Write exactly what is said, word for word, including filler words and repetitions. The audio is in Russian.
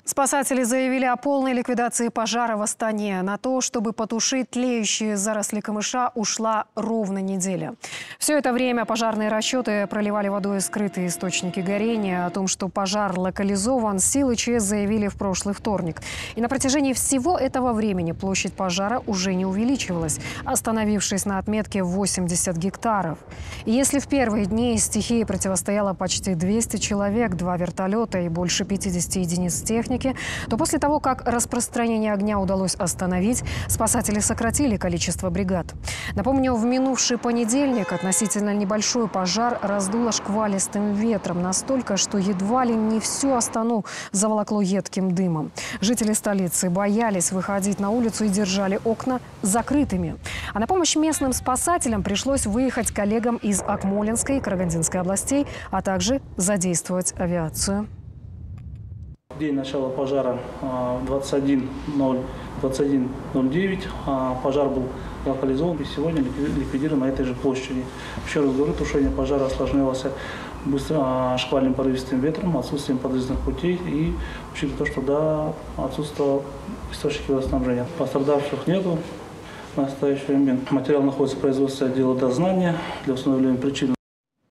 Спасатели заявили о полной ликвидации пожара в Астане. На то, чтобы потушить тлеющие заросли камыша, ушла ровно неделя. Все это время пожарные расчеты проливали водой скрытые источники горения. О том, что пожар локализован, силы ЧС заявили в прошлый вторник. И на протяжении всего этого времени площадь пожара уже не увеличивалась, остановившись на отметке восемьдесят гектаров. И если в первые дни стихии противостояло почти двести человек, два вертолета и больше пятидесяти единиц техники, то после того, как распространение огня удалось остановить, спасатели сократили количество бригад. Напомню, в минувший понедельник относительно небольшой пожар раздуло шквалистым ветром настолько, что едва ли не всю Астану заволокло едким дымом. Жители столицы боялись выходить на улицу и держали окна закрытыми. А на помощь местным спасателям пришлось выехать коллегам из Акмолинской и Карагандинской областей, а также задействовать авиацию. День начала пожара двадцать один ноль девять. Пожар был локализован и сегодня ликвидирован на этой же площади. Еще раз говорю, тушение пожара осложнялось быстро, шквальным порывистым ветром, отсутствием подъездных путей и учитывая то, что да, отсутствовал источник водоснабжения. Пострадавших нету в настоящий момент. Материал находится в производстве отдела дознания для установления причин.